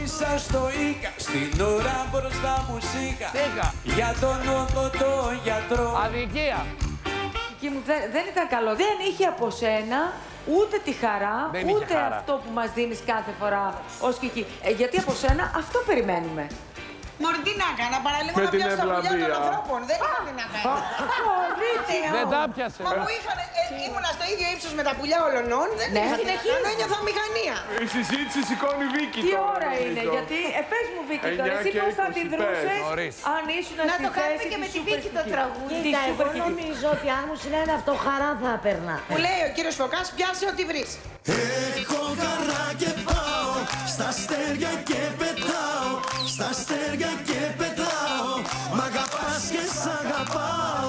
γνώρισα στο Ίκα, στην ώρα μπροστά μου σίκα. Για τον οδοντό γιατρό. Αδικία. Μου δεν ήταν καλό. Δεν είχε από σένα ούτε τη χαρά, ούτε αυτό που μας δίνεις κάθε φορά ως Κική. Γιατί από σένα αυτό περιμένουμε. Μωρή, τι να έκανα, παραλίγο να πιάσω τα πουλιά των ανθρώπων. Δεν είχα τι να κάνω. Δεν τα πιάσε. Μα μου είχαν, ήμουνα στο ίδιο ύψος με τα πουλιά ολονών, δεν είχα τι να κάνω, ένιωθα μηχανία. Η συζήτηση σηκώνει Βίκη. Τι ώρα είναι, γιατί, πες μου Βίκη τώρα, εσύ πώς θα αντιδρούσες αν ήσουν να το κάνουμε και με τη Βίκη το τραγούδι. Εγώ νομίζω ότι αν μου συνέβη αυτό χαρά θα έπαιρνα. Μου λέει ο κύριος Φωκάς, πιάσε ό,τι βρεις. Έχω χαρά και πάω, στα αστέρια και πετάω, στα αστέρια και πετάω, μ' αγαπάς και σ' αγαπάω.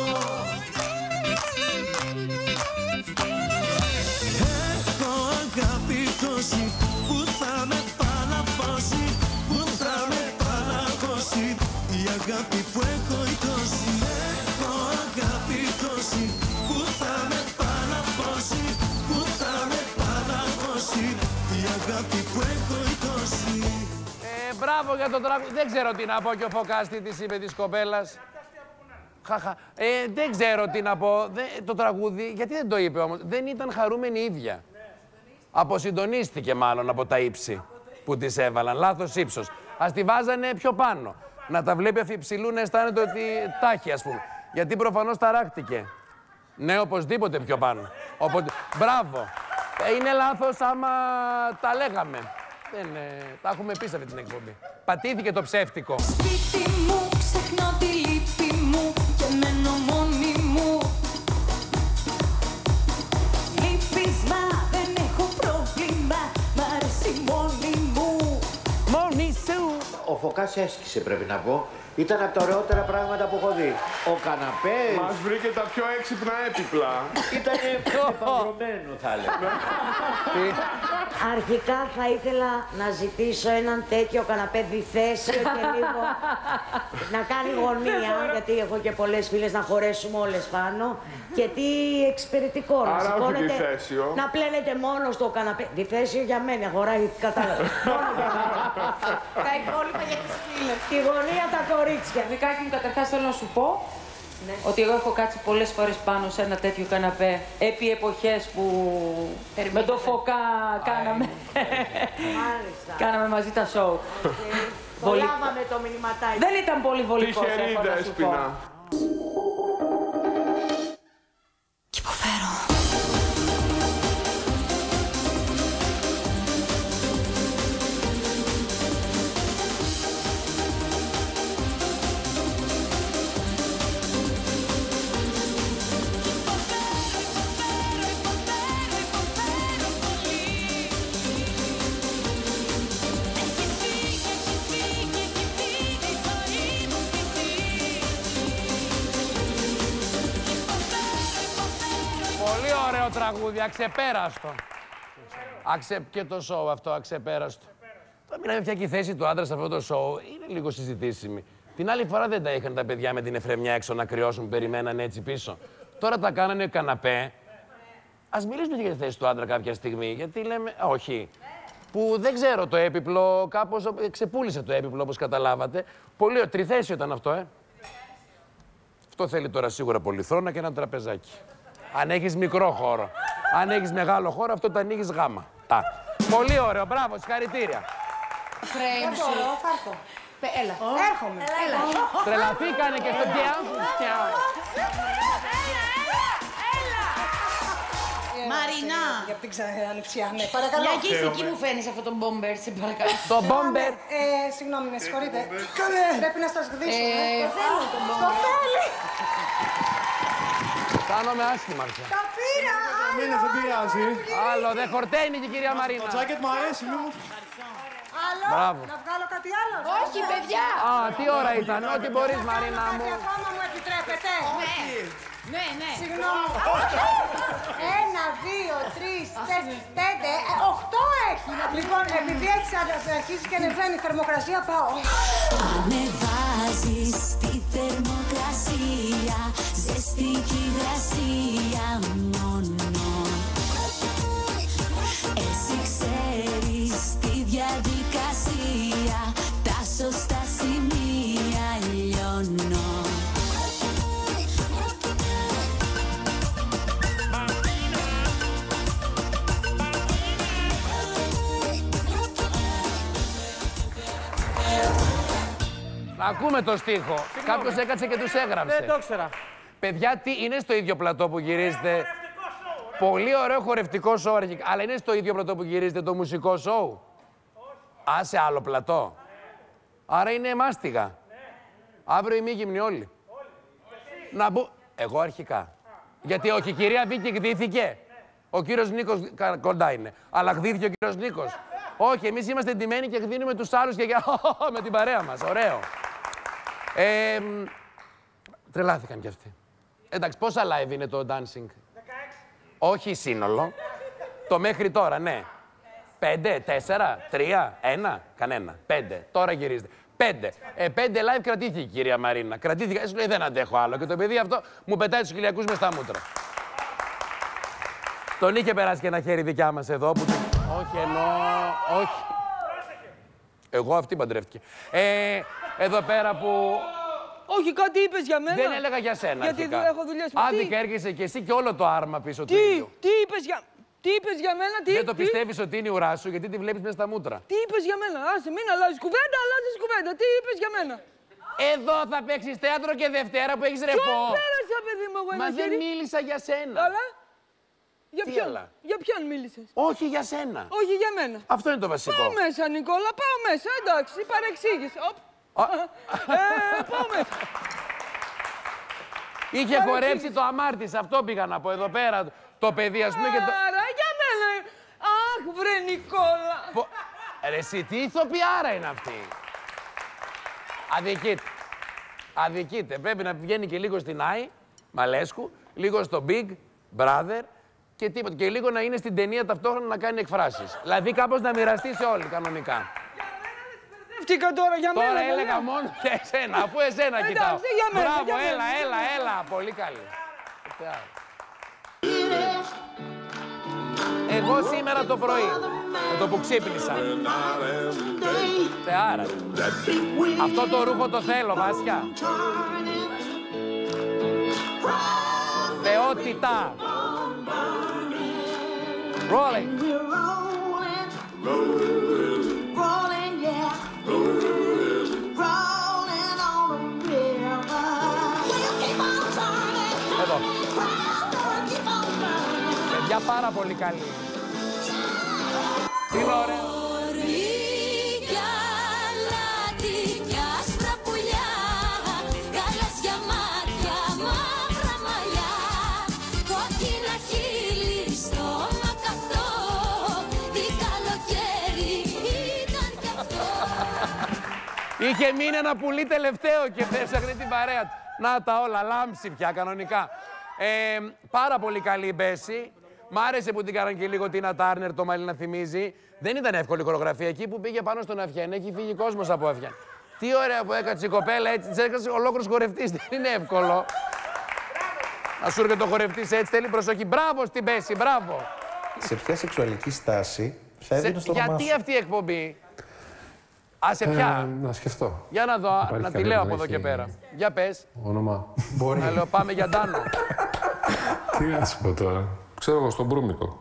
Έχω αγάπη τόση που θα με παλαβώσει, που θα με παλαβώσει, η αγάπη που έχω ητώσει. Έχω αγάπη τόση που θα με παλαβώσει, που θα με παλαβώσει, η αγάπη που έχω ητώσει. Μπράβο για το τραγούδι. Δεν ξέρω τι να πω και ο Φωκάς τι της είπε της κοπέλας. Χαχα. Δεν ξέρω τι να πω. Το τραγούδι, γιατί δεν το είπε όμως. Δεν ήταν χαρούμενη η ίδια. Αποσυντονίστηκε μάλλον από τα ύψη που της έβαλαν. Λάθος ύψος. Ας τη βάζανε πιο πάνω. Να τα βλέπει αφιψηλού να αισθάνεται ότι τάχει, ας πούμε. Γιατί προφανώς ταράχτηκε. Ναι, οπωσδήποτε πιο πάνω. Μπράβο. Είναι λάθος άμα τα λέγαμε. Τα έχουμε πει σε αυτή την εκπομπή. Πατήθηκε το ψεύτικο. Σπίτι μου, ξεχνώ τη λύπη μου και μένω μόνη μου. Λείπεις, μα δεν έχω πρόβλημα, μ' αρέσει μόνη μου. Μόνη σου. Ο Φωκάς έσκησε, πρέπει να πω. Ήταν από τα ωραιότερα πράγματα που έχω δει. Ο καναπές... Μας βρήκε τα πιο έξυπνα έπιπλα. Ήταν παντρωμένο, θα έλεγα. Αρχικά θα ήθελα να ζητήσω έναν τέτοιο καναπέ διθέσιο και λίγο να κάνει γωνία, γιατί έχω και πολλές φίλες να χωρέσουμε όλες πάνω. Και τι εξυπηρετικό, να σηκώνετε, να πλένετε μόνο στο καναπέ. Διθέσιο για μένα, χωράει, κατάλαβα. Μόνο για μένα. Τα υπόλοιπα για τις φίλες. Τη γωνία τα κορίτσια. Δικάκι μου, καταρχάς θέλω να σου πω ότι εγώ έχω κάτσει πολλές φορές πάνω σε ένα τέτοιο καναπέ επί εποχές που με το Φωκά κάναμε μαζί τα σοου. Βολάβαμε το μηνυματάκι. Δεν ήταν πολύ βολικός, έχω να σου πω. Και υποφέρω. Πολύ ωραίο τραγούδι, αξεπέραστο. Και το σοου αυτό, αξεπέραστο. Τώρα μιλάμε πια και η θέση του άντρα σε αυτό το σοου είναι λίγο συζητήσιμη. Την άλλη φορά δεν τα είχαν τα παιδιά με την εφρεμιά έξω να κρυώσουν, περιμένανε έτσι πίσω. Τώρα τα κάνανε καναπέ. Ας μιλήσουμε για τη θέση του άντρα κάποια στιγμή, γιατί λέμε, όχι. Που δεν ξέρω, το έπιπλο κάπως ξεπούλησε το έπιπλο, όπως καταλάβατε. Πολύ τριθέσιο ήταν αυτό, Αυτό θέλει τώρα σίγουρα πολυθρόνα και ένα τραπεζάκι. Αν έχεις μικρό χώρο. Αν έχεις μεγάλο χώρο, αυτό το ανοίγεις γάμα. Πολύ ωραίο, μπράβο, συγχαρητήρια. Δεν μπορώ, θα έρθω. Έλα, έρχομαι. Έλα. Τρελαθήκανε και στο πιάου. Μαρινά. Για την ξανανυψιά, ναι. Παρακαλώ. Για εκεί μου φαίνεις αυτό το μπόμπερ, σε παρακαλώ. Το μπόμπερ. Συγγνώμη, με συγχωρείτε. Πρέπει να σας γδίσω. Το θέλει το μπόμπερ. Το θέλει. Κάνομαι άσχημα πια. Τα πήρα. Μήνα, δεν πειράζει. Άλλο, δεν χορταίνει και η κυρία Μαρίνα. Το τζάκετ μου αρέσει, μη μου... Άλλο, Μπράβο. να βγάλω κάτι άλλο. Όχι, παιδιά. Τι ώρα ήταν, ό,τι μπορείς Μαρίνα μου. Κάτι ακόμα μου επιτρέπετε. Ναι, ναι. Συγγνώμη. 1, 2, 3, 4, 5, 8 έχει. Λοιπόν, επειδή έχει αρχίσει και ανεβαίνει η θερμοκρασία, πάω. Ανεβάζεις τη θερμοκρασία, ζεστική υγρασία μόνο. Εσύ ξέρεις τη διαδικασία. Ακούμε το στίχο. Κάποιος έκατσε και τους έγραψε. Δεν το ήξερα. Παιδιά, τι είναι στο ίδιο πλατό που γυρίζετε? Πολύ ωραίο χορευτικό σοου, αλλά είναι στο ίδιο πλατό που γυρίζετε το μουσικό σοου? Α, σε άλλο πλατό. Άρα είναι μάστιγα. Αύριο ημίγυμνοι όλοι. Να μπω... Εγώ αρχικά. Γιατί όχι, η κυρία Βίκη εκδίθηκε. Ο κύριος Νίκος κοντά είναι. Αλλά εκδίθηκε ο κύριος Νίκος. Όχι, εμείς είμαστε εντυμένοι και εκδίνουμε τους άλλους και με την παρέα μας. Ωραίο. Τρελάθηκαν κι αυτοί. Εντάξει, πόσα live είναι το dancing? 16. Όχι σύνολο. Το μέχρι τώρα, ναι. 5, 4, 3, 1, κανένα. 5. Τώρα γυρίζετε. 5. 5 live κρατήθηκε η κυρία Μαρίνα. Κρατήθηκε, έτσι λέει δεν αντέχω άλλο. Και το παιδί αυτό μου πετάει τους χιλιακούς μες στα μούτρα. Τον είχε περάσει και ένα χέρι δικιά μας εδώ που... Όχι εννοώ, όχι. Εγώ αυτή παντρεύτηκε. Εδώ πέρα που... Όχι, κάτι είπες για μένα. Δεν έλεγα για σένα. Γιατί αρχικά. έχω δουλειές με Άδικα έρχεσαι και εσύ και όλο το άρμα πίσω του ίδιου. Τι είπες για μένα, Δεν το πιστεύεις ότι είναι η ουρά σου, γιατί τη βλέπεις μέσα στα μούτρα. Τι είπες για μένα, άσε, μην αλλάζεις κουβέντα, αλλάζεις κουβέντα. Τι είπες για μένα? Εδώ θα παίξεις θέατρο και Δευτέρα που έχεις ρεπό. Ποιον πέρασα, παιδί μου, εγώ Μα δεν μίλησα για σένα. Αλλά, για ποιον, για ποιον μίλησες? Όχι για σένα. Όχι για μένα. Αυτό είναι το βασικό. Πάω μέσα, Νικόλα, πάω μέσα, εντάξει, παρεξήγησε. Πάω μέσα. Είχε χορέψει το αμάρτης, αυτό πήγα να πω εδώ πέρα. Το παιδί, ας πούμε, και το... Άρα, για μένα. Αχ, βρε Νικόλα. Ρε εσύ, τι ηθοποιάρα είναι αυτή. Αδικείται. Αδικείται. Πρέπει να βγαίνει και λίγο στην Άι, Μαλέσκου, λίγο στο Big Brother και τίποτα. Και λίγο να είναι στην ταινία ταυτόχρονα να κάνει εκφράσεις. Δηλαδή κάπως να μοιραστεί σε όλοι κανονικά. Φτύκα τώρα για μένα. Τώρα έλεγα μόνο για εσένα, αφού εσένα κοιτάω. Μπράβο, έλα. Πολύ καλή. Εγώ σήμερα το πρωί, με το που ξύπνησα. Θεάρα. Αυτό το ρούχο το θέλω, Βάσια. Θεότητα. Rolling. Εδώ. Παιδιά, πάρα πολύ καλή. Τι είναι ωραίο. Είχε μείνει ένα πουλί τελευταίο και έψαχνε την παρέα του. Να τα όλα, λάμψη πια κανονικά. Πάρα πολύ καλή η Μπέση. Μ' άρεσε που την κάναν και λίγο Τίνα Τάρνερ, το μαλλί να θυμίζει. Δεν ήταν εύκολη η χορογραφία. Εκεί που πήγε πάνω στον Αυγέν, έχει φύγει κόσμος από Αυγέν. Τι ωραία που έκατσε η κοπέλα έτσι, της έκατσε ολόκληρος χορευτής. Δεν είναι εύκολο. Να σου έρχεται το χορευτής έτσι, θέλει προσοχή. Μπράβο στην Μπέση, μπράβο. Σε ποια σεξουαλική στάση θα έδινε στο όνομά σου? Γιατί αυτή η εκπομπή? Α, σε ποια? Να σκεφτώ. Για να δω, να τη λέω από εδώ και πέρα. Για πες. Όνομα. Μπορεί. Να λέω πάμε για Ντάνο. Τι να σου πω τώρα. Ξέρω εγώ στον Μπρούμικο.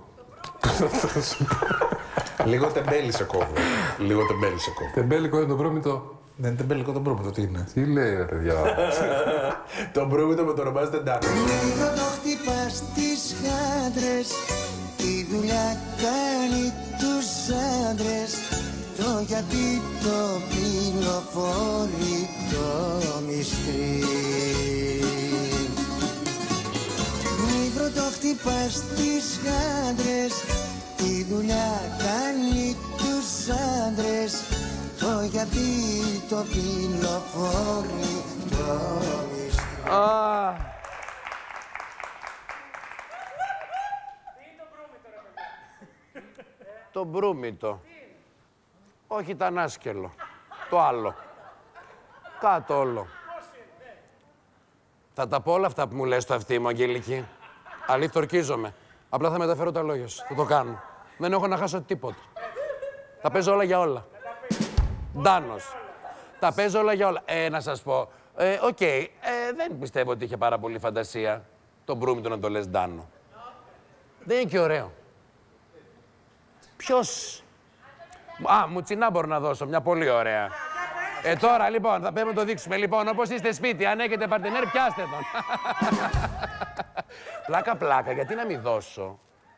Λίγο τεμπέλη σε κόβω. Λίγο τεμπέλη σε κόβω. Τεμπέλικο είναι το Μπρούμιτο. Δεν είναι τεμπέλικο το Μπρούμιτο, τι είναι? Τι λέει ρε παιδιά. Το Μπρούμιτο με το ονομάζεται Ντάνο. Λίγο το χτυπάς τις χάντρες, τη δουλειά κάνει τους άντρες. Το γιατί το πληροφορεί το μυστρή. Λίγο το χτυπάς τις χάντρες, τη δουλειά κάνει τους άντρες. Το γιατί το πληροφορεί το μυστρή. Το Μπρούμιτο. Όχι, ήταν άσκελο. Το άλλο. Κάτω όλο. Θα τα πω όλα αυτά που μου λες στο αυτί μου, Αγγελική. Αλήθεια, ορκίζομαι. Απλά θα μεταφέρω τα λόγια σου. Θα το κάνω. Δεν έχω να χάσω τίποτα. Τα παίζω όλα για όλα. Ντάνος. Τα παίζω όλα για όλα. Να σας πω. Οκ. Δεν πιστεύω ότι είχε πάρα πολύ φαντασία το Μπρούμιτο να το λες Ντάνο. Δεν είναι και ωραίο. Ποιος... Μουτσινά μπορώ να δώσω, μια πολύ ωραία. Τώρα λοιπόν θα πρέπει να το δείξουμε. Λοιπόν, όπως είστε σπίτι, αν έχετε παρτενέρ, πιάστε τον. Πλάκα, γιατί να μην δώσω.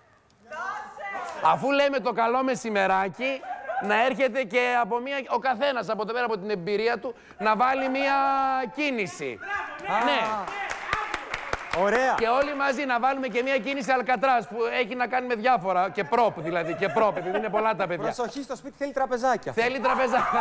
Αφού λέμε το καλό μεσημεράκι, να έρχεται και από ο καθένας από εδώ πέρα από την εμπειρία του να βάλει μία κίνηση. Ναι. Ωραία. Και όλοι μαζί να βάλουμε και μία κίνηση Αλκατράς που έχει να κάνει με διάφορα. Και πρόπ δηλαδή. Και πρόπ, επειδή είναι πολλά τα παιδιά. Προσοχή, στο σπίτι θέλει τραπεζάκια. Θέλει τραπεζάκια.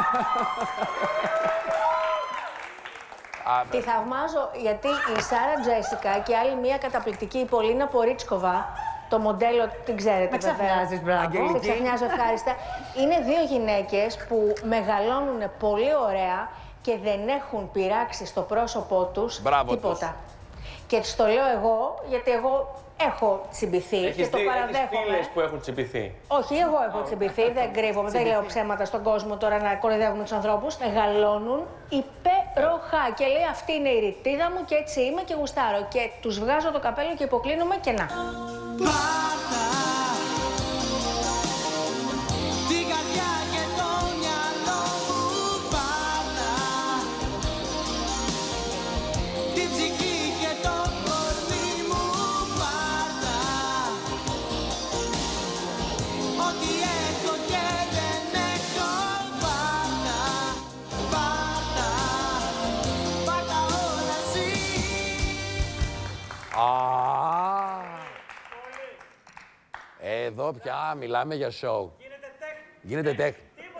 Τη θαυμάζω γιατί η Σάρα Τζέσικα και άλλη μία καταπληκτική, η Πολίνα Πορίτσκοβα, το μοντέλο, την ξέρετε με ξαφνιάζεις, μπράβο. Σε ξαφνιάζω, ευχάριστα. Είναι δύο γυναίκες που μεγαλώνουν πολύ ωραία και δεν έχουν πειράξει στο πρόσωπό τους τίποτα. Και τις το λέω εγώ, γιατί εγώ έχω τσιμπηθεί και το παραδέχομαι. Έχεις φίλες που έχουν τσιμπηθεί. Όχι, εγώ έχω τσιμπηθεί, δεν κρύβομαι, δεν λέω ψέματα στον κόσμο τώρα να κοροϊδεύουμε τους ανθρώπους. Μεγαλώνουν υπέροχα και λέει αυτή είναι η ρητίδα μου και έτσι είμαι και γουστάρω. Και τους βγάζω το καπέλο και υποκλίνουμε και να. Εδώ πια μιλάμε για show. Γίνεται τέχνη.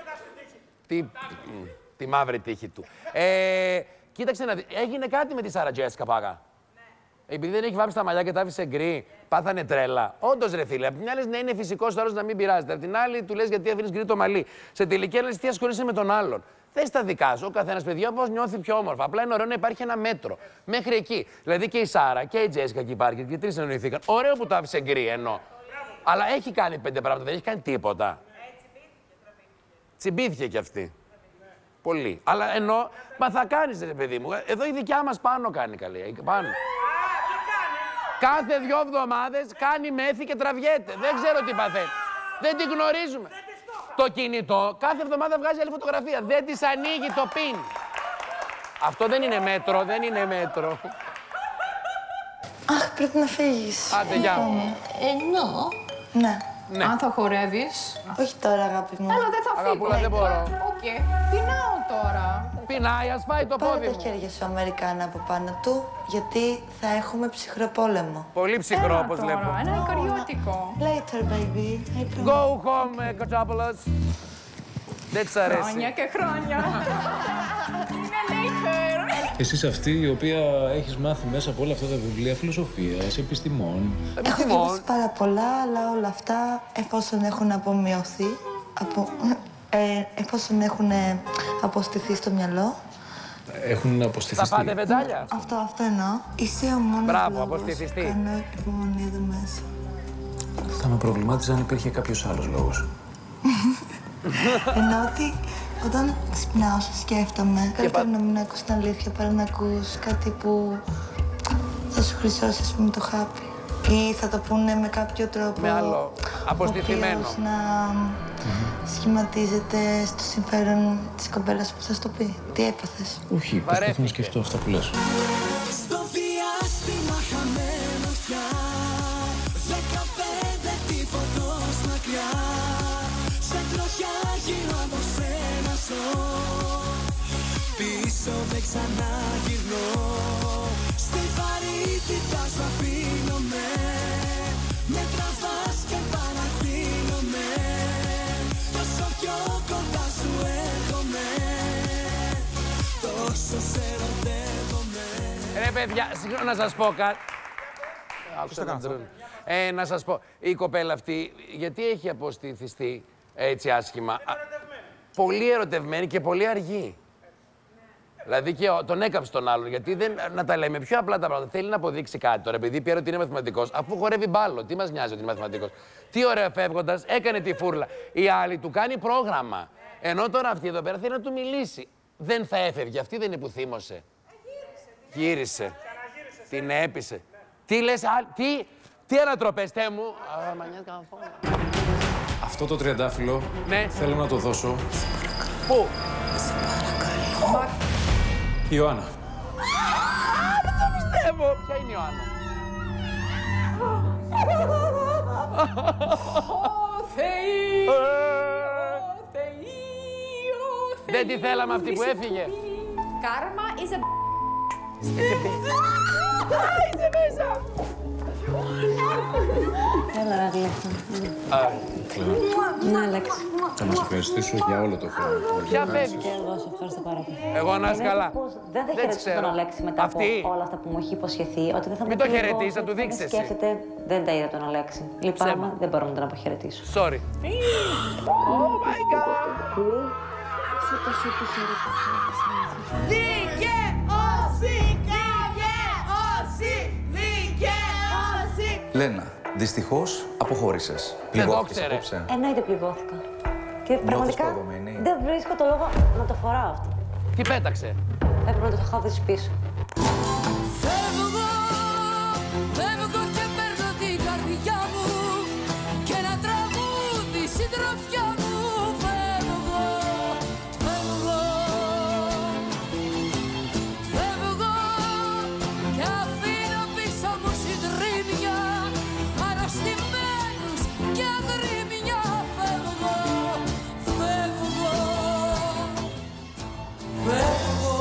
Τη μαύρη τύχη του. Κοίταξε να δει. Έγινε κάτι με τη Σάρα Τζέσικα Πάγα. Επειδή δεν έχει βάψει τα μαλλιά και τα άφησε γκρι, πάθανε τρέλα. Όντως ρε φίλε. Απ' την άλλη ναι, είναι φυσικός τώρα να μην πειράζεται. Απ' την άλλη του λες γιατί αφήνεις γκρι το μαλλί. Σε τελική λες τι ασχολείσαι με τον άλλον. Θες τα δικά σου. Ο καθένας παιδιά όπως νιώθει πιο όμορφα. Απλά είναι ωραίο να υπάρχει ένα μέτρο. Μέχρι εκεί. Δηλαδή και η Σάρα και η Τζέσικα και η Πάρκερ και οι τρεις εννοηθήκαν. Ωραίο που το άφησε γκρι ενώ. Αλλά έχει κάνει 5 πράγματα, δεν έχει κάνει τίποτα. Τσιμπήθηκε κι αυτή. Πολύ. Αλλά ενώ, μα θα κάνεις ρε παιδί μου. Εδώ η δικιά μας πάνω κάνει καλή. Πάνω. Κάθε 2 εβδομάδες κάνει μέθη και τραβιέται. Δεν ξέρω τι παθαίνει. Δεν τη γνωρίζουμε. Το κινητό κάθε εβδομάδα βγάζει άλλη φωτογραφία. Δεν της ανοίγει το πιν. Αυτό δεν είναι μέτρο, δεν είναι μέτρο. Αχ, πρέπει να φύγεις. Άντε, γεια. Εννοώ. Ναι. Ναι. Αν θα χορεύεις. Όχι τώρα, αγάπη μου. Έλα, δεν θα φύγω. Αγαπούλα, δεν μπορώ. Okay. Πεινάω τώρα. Πεινάει, ας φάει το πόδι μου. Πάρε τα χέρια σου, Αμερικάνα, από πάνω του, γιατί θα έχουμε ψυχρό πόλεμο. Πολύ ψυχρό, όπως βλέπω. Ένα ικαριώτικο. Later, baby. Go home, Kotopoulos. Δεν της αρέσει. Χρόνια και χρόνια. Είναι later. Εσύ είσαι αυτή η οποία έχεις μάθει μέσα από όλα αυτά τα βιβλία φιλοσοφίας, επιστημών. Έχω διαβάσει πάρα πολλά, αλλά όλα αυτά εφόσον έχουν απομειωθεί, εφόσον έχουν αποστηθεί στο μυαλό. Έχουν αποστηθεί. Θα πάτε βεντάλια. Αυτό εννοώ. Είσαι ο μόνος μπράβο, λόγος αποστηθιστή. που κάνω υπομονή εδώ μέσα. Θα με προβλημάτιζε αν υπήρχε κάποιος άλλος λόγος. Εννοώ ότι όταν ξυπνάω, σε σκέφτομαι. Καλύτερα να μην ακούς την αλήθεια παρά να ακούς κάτι που θα σου χρυσώσει, ας πούμε, το χάπι. Ή θα το πούνε με κάποιο τρόπο. Με άλλο αποστηθημένο. Ο οποίος να σχηματίζεται στο συμφέρον της κοπέλας που θα σου το πει. Τι έπαθες. Όχι, προσπαθώ να σκεφτώ αυτά που λες. Στο διάστημα χαμένος πια 15 τίποτος μακριά. Σε τροχιά γύρω από σένα ζω. Πίσω δεν ξαναγυρνώ. Στη βαρύτητα σου αφήνομαι. Με τραβάς και παρατείνομαι. Τόσο πιο κοντά σου έρχομαι. Τόσο σε ερωτεύομαι. Ρε παιδιά, συγγνώμη να σας πω κάτι. Να σας πω, η κοπέλα αυτή, γιατί έχει αποστηθιστεί έτσι άσχημα. Πολύ ερωτευμένη και πολύ αργή. Δηλαδή και τον έκαψε τον άλλον. Γιατί δεν, να τα λέμε πιο απλά τα πράγματα. Θέλει να αποδείξει κάτι τώρα. Επειδή πει ότι είναι μαθηματικός, αφού χορεύει μπάλο, τι μας νοιάζει ότι είναι μαθηματικός. Τι ωραία φεύγοντας, έκανε τη φούρλα. Η άλλη του κάνει πρόγραμμα. Ενώ τώρα αυτή εδώ πέρα θέλει να του μιλήσει. Δεν θα έφευγε. Αυτή δεν είναι που θύμωσε. Γύρισε. Την έπεισε. Τι λες, τι ανατροπές, Θεέ μου. Αυτό το τριαντάφυλλο θέλω να το δώσω. Πού? Η Ιωάννα. Δεν το πιστεύω. Ποια είναι η Ιωάννα? Δεν τη θέλαμε αυτή που έφυγε. Κάρμα, είσαι Είσαι μέσα. Έλα, Ραγλέφα. Να, Αλέξη. Θα μας ευχαριστήσω για όλο το χρόνο. Ποια φεύγει? Και εγώ σε ευχαριστώ πάρα πολύ. Εγώ να είσαι καλά. Δεν θα χαιρετήσω τον Αλέξη μετά από όλα αυτά που μου έχει υποσχεθεί. Ότι δεν θα μην το χαιρετήσει, θα του δείξει εσύ. Σκέφτεται, δεν τα είδα τον Αλέξη. Λυπάμαι, δεν μπορώ να τον αποχαιρετήσω. Sorry. Oh my God. Δικαίωση, δικαίωση, δικαίωση. Λένα, δυστυχώς αποχώρησες. Πληγώθηκες απόψε. Εννοείται πληγώθηκα. Και πραγματικά δεν βρίσκω το λόγο να το φοράω αυτό. Τι πέταξε? Έπρεπε να το είχα βρει πίσω. Φεύγω, φεύγω και παίρνω την καρδιά μου και ένα τραγούδι συντροφιά μου. Φεύγω, φεύγω, φεύγω και αφήνω πίσω μου συντρίμια αρρωστημένους και αγρίμια. Φεύγω, φεύγω, φεύγω,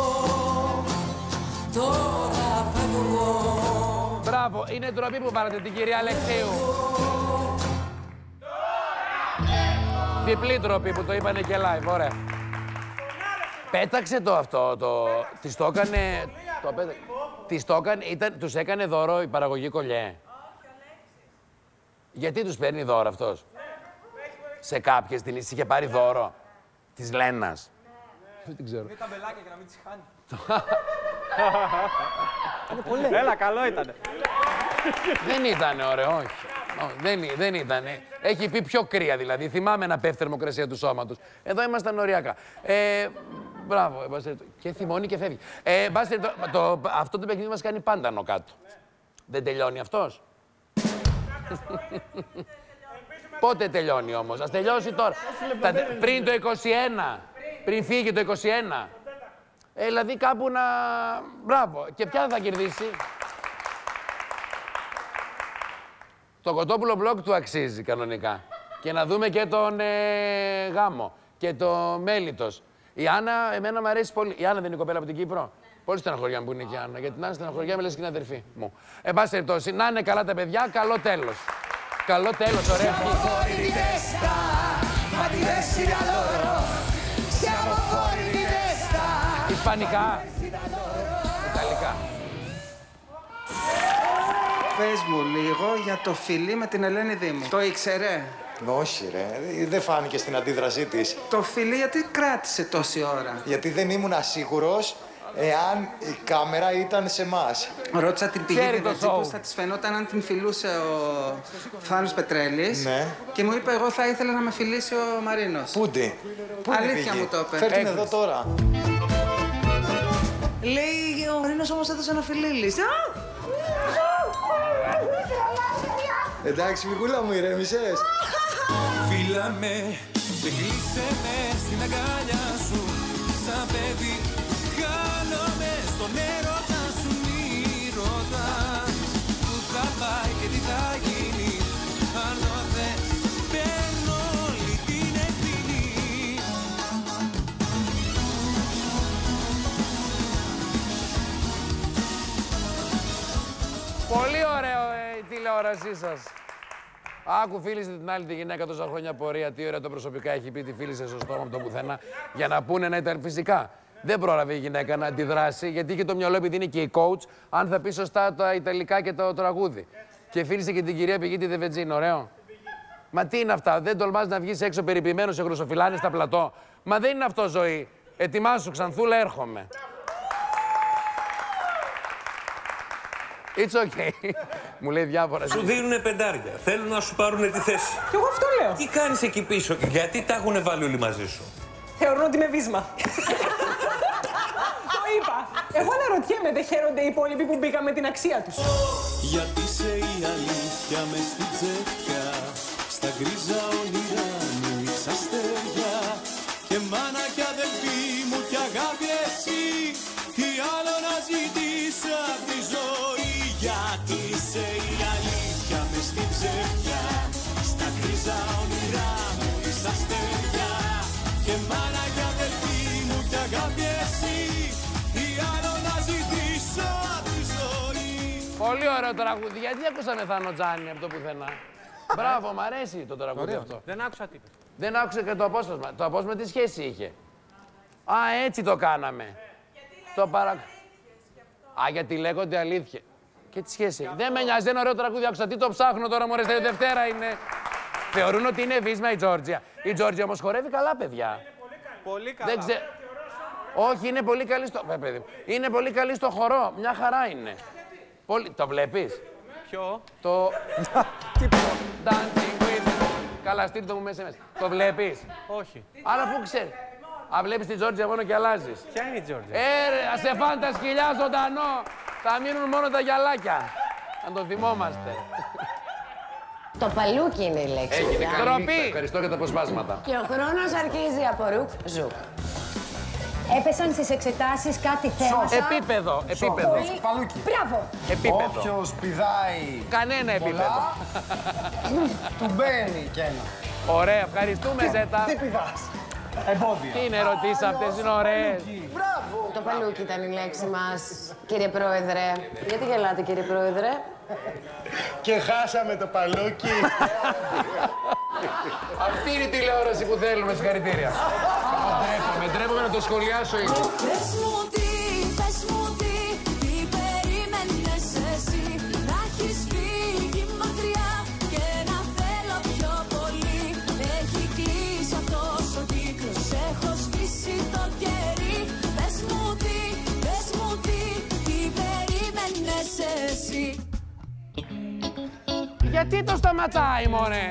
τώρα φεύγω. Μπράβο, είναι ντροπή που πάρατε την κυρία Αλεξίου. Διπλή ντροπή που το είπανε και live, ωραία. Πέταξε το αυτό, της το έκανε... Της το έκανε, τους έκανε δώρο η παραγωγή Κολιέ. Γιατί τους παίρνει δώρο αυτός? Σε κάποιες την είχε πάρει δώρο της Λένας. Δεν την ξέρω. Μην τα μπελάκια για να μην τις χάνει. Έλα, καλό ήτανε. Δεν ήτανε ωραίο, όχι. Δεν ήτανε. Έχει πει πιο κρύα δηλαδή. Θυμάμαι να πέφτει θερμοκρασία του σώματος. Εδώ ήμασταν οριακά. Μπράβο, και θυμώνει και φεύγει. Αυτό το παιχνίδι μας κάνει πάντα άνω κάτω. Δεν τελειώνει αυτός? Πότε τελειώνει όμως? Ας τελειώσει τώρα. Πριν το 21. Πριν φύγει το 21. Δηλαδή κάπου να... Μπράβο. Και ποια θα κερδίσει? Το Κοτόπουλο Μπλοκ του αξίζει κανονικά. Και να δούμε και τον Γάμο. Και το Μέλιτος. Η Άννα, εμένα μου αρέσει πολύ. Η Άννα δεν είναι η κοπέλα από την Κύπρο? Πολύ στεναχωριά που είναι και η Άννα. Γιατί την Άννα στεναχωριά με λες και είναι αδερφή μου. Εν πάση περιπτώσει, να είναι καλά τα παιδιά, καλό τέλος. Καλό τέλος, ωραία. Ισπανικά. Ιταλικά. Πες μου λίγο για το φιλί με την Ελένη Δήμου. Το ήξερε? Όχι ρε, δεν φάνηκε στην αντίδρασή της. Το φιλί γιατί κράτησε τόση ώρα? Γιατί δεν ήμουν σίγουρος εάν η κάμερα ήταν σε εμάς. Ρώτησα την πηγή Δεβετζή πώς θα της φαινόταν αν την φιλούσε ο Θάνος Πετρέλης. Ναι. Και μου είπε εγώ θα ήθελα να με φιλήσει ο Μαρίνος. Πούντι. Αλήθεια μου το είπε. Φέρ' την εδώ τώρα. Λέει ο Μαρίνος όμως έδωσε ένα φιλίλης. Εντάξει, Μικούλα μου, ηρέμησες. Φίλα με και κλείσε με στην αγκάλια σου. Σαν παιδί χάνομαι στον έρωτα σου. Μη ρωτάς που θα πάει και τι θα γίνει. Αν το θες παίρνω όλη την ευθύνη. Πολύ ωραίο η τηλεόρασή σας. Άκου, φίλησε την άλλη τη γυναίκα τόσα χρόνια πορεία. Τι ωραία το προσωπικά έχει πει, τη φίλησε στο στόμα από το πουθενά. Για να πούνε να ήταν φυσικά. Δεν πρόλαβε η γυναίκα να αντιδράσει, γιατί είχε το μυαλό, επειδή είναι και η coach, αν θα πει σωστά τα ιταλικά και το τραγούδι. Και φίλησε και την κυρία Πηγή τη Δεβετζή, ωραίο. Μα τι είναι αυτά, δεν τολμάς να βγεις έξω περιποιημένος σε γλωσσοφυλάνες στα πλατό. Μα δεν είναι αυτό ζωή. Ετοιμάσου, Ξανθούλα, έρχομαι. It's okay. Μου λέει διάφορα. Σου δίνουνε πεντάρια. Θέλουν να σου πάρουνε τη θέση. Κι εγώ αυτό λέω. Τι κάνεις εκεί πίσω και γιατί τα έχουνε βάλει όλοι μαζί σου? Θεωρούν ότι είμαι βίσμα. Το είπα. Εγώ αναρωτιέμαι, δεν χαίρονται οι υπόλοιποι που μπήκαν με την αξία τους? Γιατί είσαι η αλήθεια μες στην τσέπια. Στα γκρίζα όνειρά μου ρίξα αστέρια. Και μάνα κι αδελφή μου κι αγάπη εσύ. Όσα όνειρά μου εις αστέρια και μάνα κι αδελφή μου κι αγάπη εσύ, τι άλλο να ζητήσω απ' τη ζωή. Πολύ ωραίο τραγούδι. Γιατί ακούσαμε Θάνο Τζάνι από το πουθενά. Μπράβο, μ' αρέσει το τραγούδι αυτό. Δεν άκουσα τι. Δεν άκουσα και το απόσπασμα. Το απόσπασμα τι σχέση είχε. Α, έτσι το κάναμε. Το παρα... Α, γιατί λέγονται αλήθεια. Και τι σχέση έχει. Δεν με νοιάζει, δεν είναι ωραίο τραγούδι. Άκουσα τι το ψάχνω τώρα, μωρέ, στη Δευτέρα είναι. Θεωρούν ότι είναι βίσμα η Τζόρτζια. Η Τζόρτζια όμως χορεύει καλά, παιδιά. Πολύ καλά. Δεν Όχι, είναι πολύ καλή στο... παιδί μου. Είναι πολύ καλή στο χορό. Μια χαρά είναι. Το βλέπεις? Ποιο? Το... Τι πω? Dancing with... Καλά, στείλ το μου μέσα. Το βλέπεις? Όχι. Άρα πού ξέρεις? Α, βλέπεις την Τζόρτζια μόνο και αλλάζεις. Ποια είναι η Τζόρτζια? Σε φάντα σκυλιά ζωντανό. Θα μείνουν μόνο τα γυαλάκια. Να το θυμόμαστε. Το παλούκι είναι η λέξη. Τροπή. Ευχαριστώ για τα αποσπάσματα. Και ο χρόνος αρχίζει από ρουκ ζουκ. Έπεσαν στις εξετάσεις κάτι θέματα. Επίπεδο. Παλούκι. Μπράβο. Επίπεδο. Όποιος πηδάει κανένα επίπεδο. του μπαίνει κι ένα. Ωραία, ευχαριστούμε Ζέτα. Τι πηδάς? Εμπόδια. Τι είναι ερωτήσεις αυτές, είναι ωραίες. Μπράβο. Το παλούκι ήταν η λέξη μας, κύριε Πρόεδρε. Γιατί γελάτε, κύριε Πρόεδρε? Και χάσαμε το παλούκι. Αυτή είναι η τηλεόραση που θέλουμε, συγχαρητήρια. Με ντρέπομαι να το σχολιάσω ήδη. Πες μου τι, τι περίμενες εσύ? Να έχεις φύγει μακριά και να θέλω πιο πολύ. Έχει κλείσει αυτός ο κύκλος, έχω σβήσει το κερί. Πες μου τι περίμενες εσύ? Γιατί το σταματάει, μωρέ?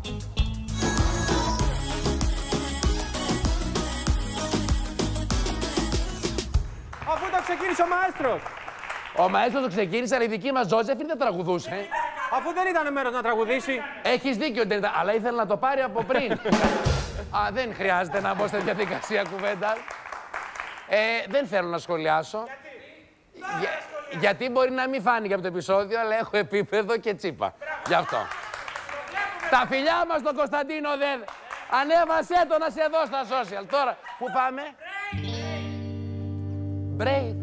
Αφού το ξεκίνησε ο μαέστρος. Ο μαέστρος το ξεκίνησε, αλλά η δική μας Τζόζεφιν δεν τραγουδούσε. Αφού δεν ήταν μέρος να τραγουδήσει. Έχεις δίκιο, δεν ήταν, αλλά ήθελα να το πάρει από πριν. Α, δεν χρειάζεται να μπω στη διαδικασία κουβέντα. Δεν θέλω να σχολιάσω. Γιατί μπορεί να μην φάνηκε από το επεισόδιο, αλλά έχω επίπεδο και τσίπα. Γι' αυτό. Τα φιλιά μας στον Κωνσταντίνο δεν... Ανέβασέ το να σε δω στα social. Τώρα, πού πάμε? Break.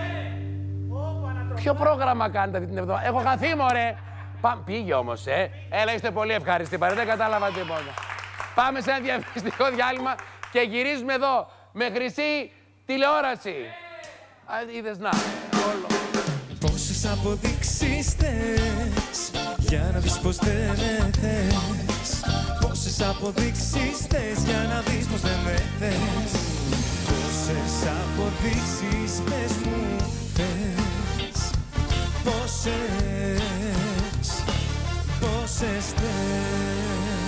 Ποιο πρόγραμμα κάνετε αυτή την εβδομάδα? Έχω χαθεί, μωρέ. Πήγε όμως, Έλα, είστε πολύ ευχαριστοί. Δεν κατάλαβα τίποτα. Πάμε σε ένα διαφημιστικό διάλειμμα και γυρίζουμε εδώ με χρυσή τηλεόραση. Είδες να. Πόσες αποδείξεις θες για να δεις πως δεν με θες? Πόσες αποδείξεις θες για να δεις πως δεν με θες? Πόσες αποδείξεις πες μου θες? Πόσες θες?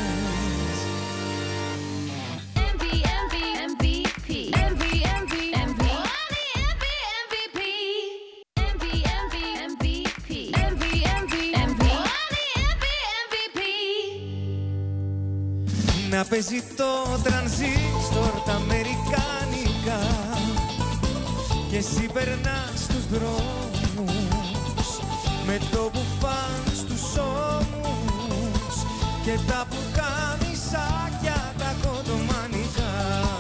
Να παίζει το τρανζίστορ τα αμερικάνικα και εσύ περνάς τους δρόμους με το μπουφάν στους ώμους και τα πουκάμισάκια τα κοντομάνικα.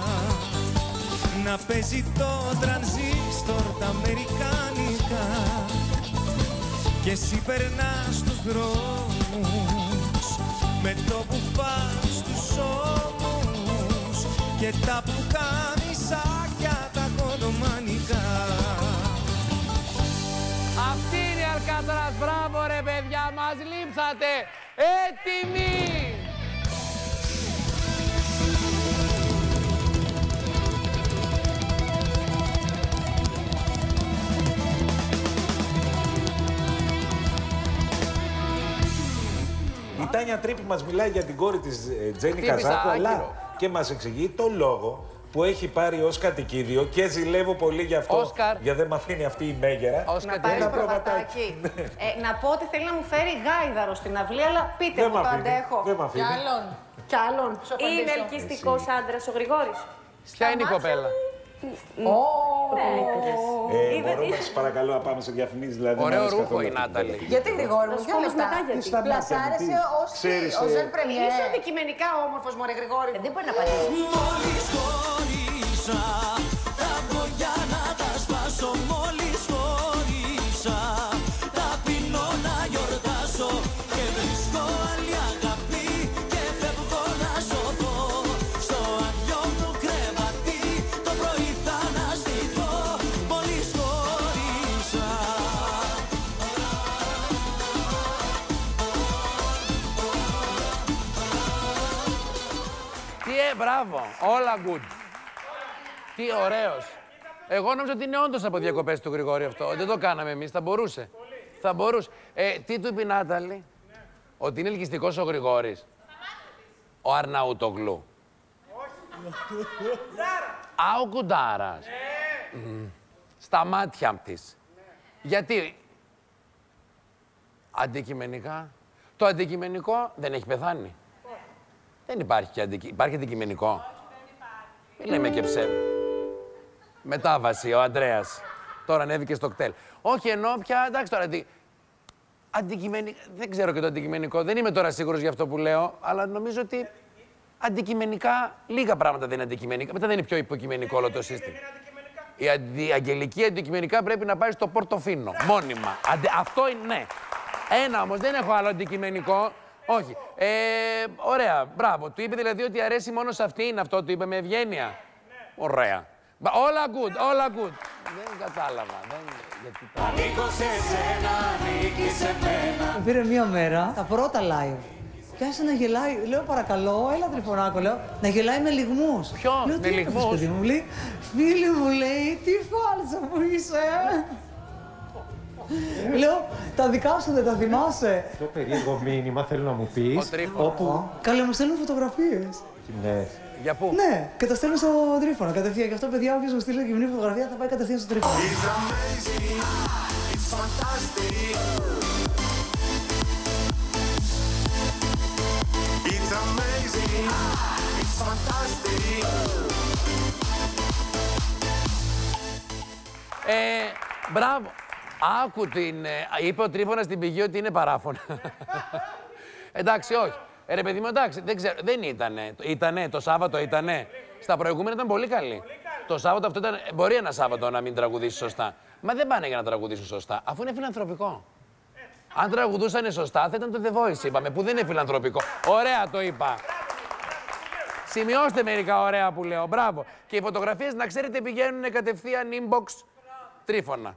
Να παίζει το τρανζίστορ τα αμερικάνικα και εσύ περνάς τους δρόμους με το μπουφάν στους ώμους και τα πουκάμισάκια τα κοντομάνικα. Αυτή είναι η Αλκάτρας, μπράβο ρε παιδιά, μας λείψατε. Έτοιμοι! Η Τάνια Τρίπη μας μιλάει για την κόρη της Τζέννη Καζάκου, αλλά και μας εξηγεί το λόγο που έχει πάρει ως κατοικίδιο και ζηλεύω πολύ γι' αυτό, γιατί δεν μ' αφήνει αυτή η μέγερα. Να πάρεις προβατάκι. Να πω ότι θέλει να μου φέρει γάιδαρο στην αυλή, αλλά πείτε μου, το αντέχω. Δεν μ' αφήνει. Κι άλλον. Είναι ελκυστικός άντρας ο Γρηγόρης? Ποια είναι η κοπέλα? Μπορούμε, σας παρακαλώ, να πάμε σε διαφημίσεις, δηλαδή. Ωραίο ρούχο η Νάταλη. Γιατί Γρηγόρη μου, ποιο λεπτά. Πλασάρεσε ως ζεν πρεμιέρ. Είσαι αντικειμενικά όμορφος, μωρέ Γρηγόρη. Δεν μπορεί να πατήσει. Μόλις χωρίσα, θα πω για να τα σπάσω. Μόλις χωρίσα, ταπεινώ να γιορτάσω. Και βρίσκω άλλη αγάπη και φεύγω να σωθώ. Στο αδειό μου κρεβάτι, το πρωί θα αναστηθώ. Μόλις χωρίσα. Μπράβο, όλα good. Τι ωραίος. Εγώ νόμιζα ότι είναι όντως από διακοπές του Γρηγόρη αυτό. Δεν το κάναμε εμείς, θα μπορούσε. Θα μπορούσε. Τι του είπε η Νάταλη? Ότι είναι ελκυστικός ο Γρηγόρης. Ο Αρναούτογλου. Α, ο Κουντάρας. Στα μάτια της. Γιατί? Αντικειμενικά. Το αντικειμενικό δεν έχει πεθάνει. Δεν υπάρχει και υπάρχει αντικειμενικό. Μην λέμε και ψέμα. Μετάβαση, ο Αντρέας. Τώρα ανέβηκε στο κτέλ. Όχι, ενώ πια, εντάξει τώρα, αντικειμενικό. Δεν ξέρω και το αντικειμενικό. Δεν είμαι τώρα σίγουρος για αυτό που λέω, αλλά νομίζω ότι αντικειμενικά λίγα πράγματα δεν είναι αντικειμενικά. Μετά δεν είναι πιο υποκειμενικό όλο το σύστημα. Η αγγελική αντικειμενικά πρέπει να πάει στο Πορτοφίνο. Μόνιμα. Αυτό είναι, ναι. Ένα όμως, δεν έχω άλλο αντικειμενικό. Όχι. Ωραία. Μπράβο. Του είπε δηλαδή ότι αρέσει μόνο σε αυτήν. Αυτό του είπε με ευγένεια. Ωραία. Όλα good. Όλα good. Δεν κατάλαβα. Ανήκω σε σένα, ανήκει σε μένα. Πήρε μία μέρα, τα πρώτα live. Πιάσε να γελάει. Λέω παρακαλώ, έλα τηλεφωνάκο, λέω. Να γελάει με λυγμούς. Ποιο, με λυγμούς? Παιδί μου λέει, φίλοι μου λέει, τι φάλσα που είσαι. Λέω, τα δικά σου δεν τα θυμάσαι. Το περίεργο μήνυμα θέλω να μου πεις. Όπου... Καλέ, μου στέλνουν φωτογραφίες. Ναι. Για πού? Ναι, και τα στέλνουν στο Τρίφωνα κατευθείαν. Και αυτό, παιδιά, όποιος μου στείλει γυμνή φωτογραφία θα πάει κατευθείαν στο Τρίφωνα. Μπράβο. Άκου την... είπε ο Τρίφωνας στην πηγή ότι είναι παράφωνα. Εντάξει, όχι. Ρε παιδί μου, εντάξει, δεν ξέρω, δεν ήτανε. Ήτανε, το Σάββατο ήτανε. Στα προηγούμενα ήταν πολύ καλή. Το Σάββατο αυτό ήταν... Μπορεί ένα Σάββατο να μην τραγουδήσει σωστά. Μα δεν πάνε για να τραγουδήσουν σωστά, αφού είναι φιλανθρωπικό. Αν τραγουδούσαν σωστά, θα ήταν το The Voice, είπαμε, που δεν είναι φιλανθρωπικό. Ωραία το είπα. Σημειώστε μερικά ωραία που λέω. Μπράβο. Και οι φωτογραφίες, να ξέρετε, πηγαίνουν κατευθείαν inbox Τρίφωνα.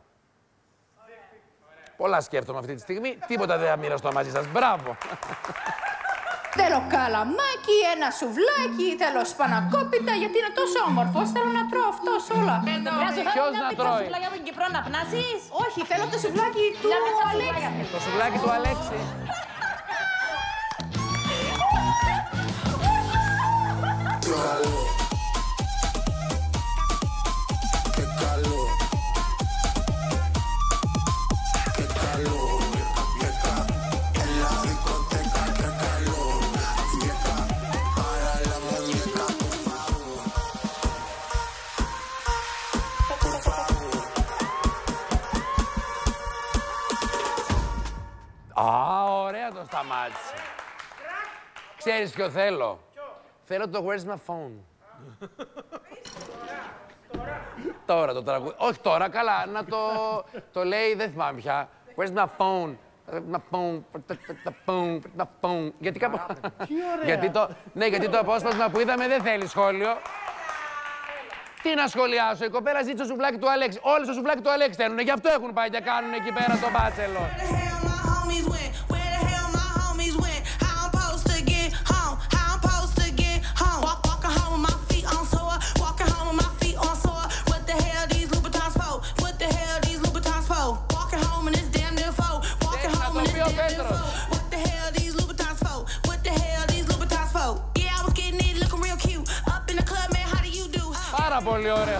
Πολλά σκέφτομαι αυτή τη στιγμή. Τίποτα δεν θα μοιραστώ μαζί σας. Μπράβο. Θέλω καλαμάκι, ένα σουβλάκι, θέλω σπανακόπιτα, γιατί είναι τόσο όμορφος. Θέλω να τρώω αυτός όλα. Ποιος να τρώει? Σουβλάκι από την Κυπρό να πνάσεις? Όχι, θέλω το σουβλάκι του Αλέξη. Το σουβλάκι του Αλέξη. Ωραία το σταμάτησε. Ξέρεις ποιο θέλω? Θέλω το Where's My Phone. Τώρα το τραγούδι. Όχι τώρα, καλά, να το λέει, δεν θυμάμαι πια. Where's my phone? Γιατί κάπου... Γιατί το απόσπασμα που είδαμε δεν θέλει σχόλιο. Τι να σχολιάσω, η κοπέλα ζήτησε το σουβλάκι του Αλέξη. Όλοι στο σουβλάκι του Αλέξη θέλουνε, γι' αυτό έχουν πάει και κάνουν εκεί πέρα το μπάτσελο. Πάρα πολύ ωραία.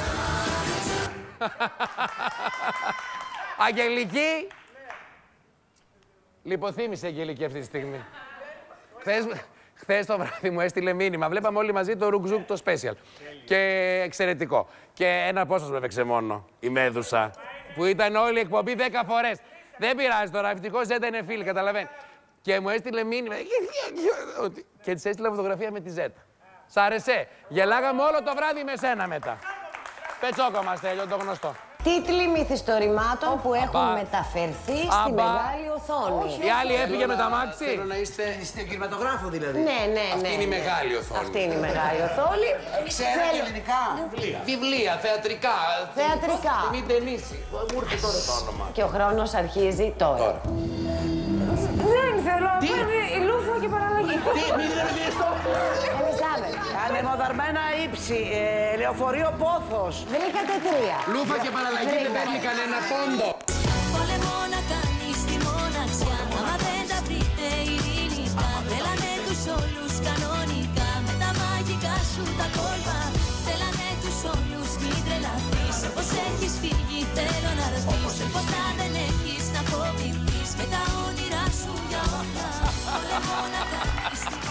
Αγγελική. Λιποθύμησε η Αγγελική αυτή τη στιγμή. Χθες το βράδυ μου έστειλε μήνυμα. Βλέπαμε όλοι μαζί το Ρουκζούκ το special. Και εξαιρετικό. Και ένα απόσπασμα έπαιξε μόνο. Η Μέδουσα. Που ήταν όλη η εκπομπή 10 φορές. Δεν πειράζει τώρα. Ευτυχώς Ζέτα είναι φίλη, καταλαβαίνει. Και μου έστειλε μήνυμα. Και της έστειλα φωτογραφία με τη Ζέτα. Σ' άρεσε. Γελάγαμε όλο το βράδυ με σένα μετά. Πετσόκομα, Στέλιο, το γνωστό. Τίτλοι μυθιστορημάτων που έχουν μεταφερθεί στη μεγάλη οθόνη. Η άλλη έφυγε με τα μάξι. Θέλω να είστε στην κινηματογράφο δηλαδή. Ναι. Αυτή είναι η μεγάλη οθόνη. Αυτή είναι η μεγάλη οθόνη. Ξέρετε ελληνικά. Βιβλία, θεατρικά. Θεατρικά. Μην ταινίσει. Μου ήρθε τώρα το όνομα. Και ο χρόνος αρχίζει τώρα. Δεν θέλω. Είναι η Λούφα και παραλλαγή. Τι, μην ανεμοδαρμένα ύψη, λεωφορείο Πόθος. Βρήκατε 3. Λούφα και παραλλαγή δεν παίρνει κανένα πόντο. Πολεμό να κάνεις τη μοναξιά. Άμα δεν τα βρείτε ειρηνικά. Θέλανε τους όλους κανονικά. Με τα μαγικά σου τα κόλπα. Θέλανε τους όλους μην τρελαθείς. Όπως έχεις φύγει θέλω να ρωτήσω. Ποτά δεν έχεις να φοβηθείς. Με τα όνειρά σου για όλα. Πολεμό να κάνεις τη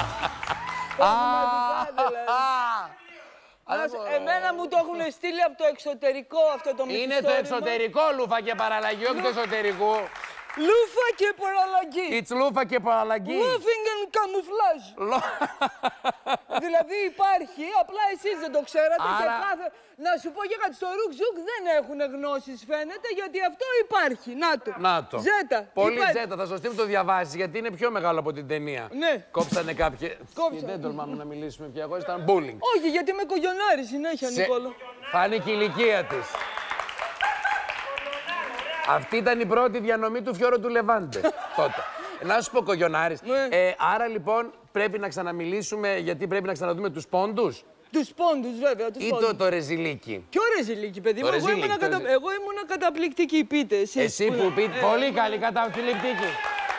Εμένα μου το έχουν στείλει από το εξωτερικό αυτό το μυθιστόρημα. Είναι το εξωτερικό Λούφα και παραλλαγή, όχι το εσωτερικό. Λούφα και παραλλαγή. It's Λούφα και παραλλαγή. Loafing and camouflage. Δηλαδή υπάρχει, απλά εσείς δεν το ξέρατε και κάθε... Να σου πω και κάτι, στο Ρουκζούκ δεν έχουν γνώσεις φαίνεται, γιατί αυτό υπάρχει. Να το. Ζέτα. Πολύ Ζέτα, θα σωστή μου το διαβάσεις, γιατί είναι πιο μεγάλο από την ταινία. Ναι. Κόψανε κάποιοι. Δεν τολμάμε να μιλήσουμε πια, εγώ ήταν bullying. Όχι, γιατί με κογιονάρι συνέχεια, Νικόλο. Φάνηκε η ηλικία της. Αυτή ήταν η πρώτη διανομή του Φιόρο του Λεβάντε τότε. Να σου πω, Κογιονάρης. Άρα λοιπόν πρέπει να ξαναμιλήσουμε, γιατί πρέπει να ξαναδούμε τους πόντους. Τους πόντους, βέβαια. Ή το ρεζιλίκι. Ποιο ρεζιλίκι, παιδί μου. Εγώ ήμουν καταπληκτική, πείτε. Εσύ που πείτε. Πολύ καλή καταπληκτική.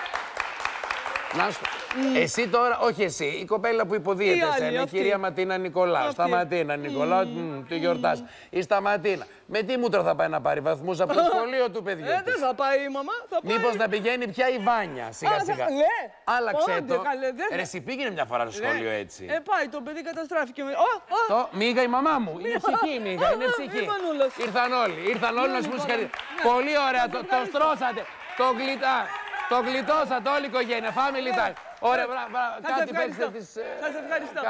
Να σου... Εσύ τώρα, όχι εσύ, η κοπέλα που υποδίεται εσένα, η κυρία Ματίνα Νικολάου. Σταματίνα Νικολάου, του γιορτάς. Η Σταματίνα. Με τι μούτρο θα πάει να πάρει βαθμούς από το σχολείο του παιδιού της. Δεν θα πάει η μαμά, θα πάει. Μήπως να πηγαίνει πια η Βάνια σιγά σιγά. Ναι. Άλλαξε το. Ρε, εσύ πήγαινε μια φορά στο σχολείο έτσι. Πάει, το παιδί καταστράφηκε. Μίγα η μαμά μου. Είναι ψυχή η Μίγα, είναι ψυχή. Ήρθαν όλοι να σου πούν συγχαρητήρια. Πολύ ωραία, το στρώσατε. Το γλιτώσατε όλη η οικογένεια. Family time. Ωραία, κάτι παίξτε της... Σας ευχαριστώ.